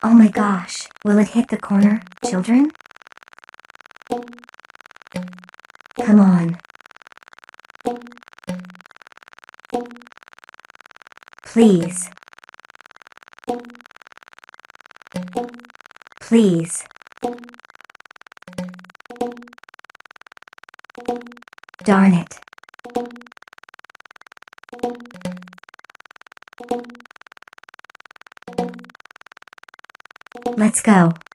Oh my gosh, will it hit the corner, children? Come on. Please. Please. Darn it. Let's go.